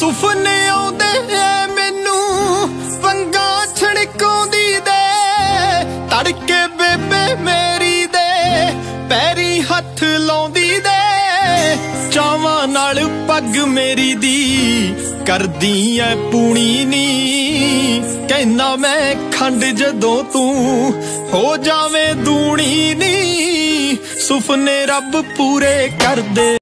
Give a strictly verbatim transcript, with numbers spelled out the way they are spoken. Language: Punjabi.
ਸੁਪਨੇ ਆਉਂਦੇ ਐ ਮੈਨੂੰ ਵੰਗਾ ਛੜਕਾਉਂਦੀ ਦੇ ਤੜਕੇ ਬੇਬੇ ਮੇਰੀ ਦੇ ਪੈਰੀ ਹੱਥ ਲਾਉਂਦੀ ਦੇ ਚਾਵਾਂ ਨਾਲ ਪੱਗ ਮੇਰੀ ਦੀ ਕਰਦੀ ਐ ਪੂਣੀ ਨੀ ਕਹਿੰਦਾ ਮੈਂ ਖੰਡ ਜਦੋਂ ਤੂੰ ਹੋ ਜਾਵੇਂ ਦੂਣੀ ਨੀ ਸੁਪਨੇ ਰੱਬ ਪੂਰੇ ਕਰਦੇ।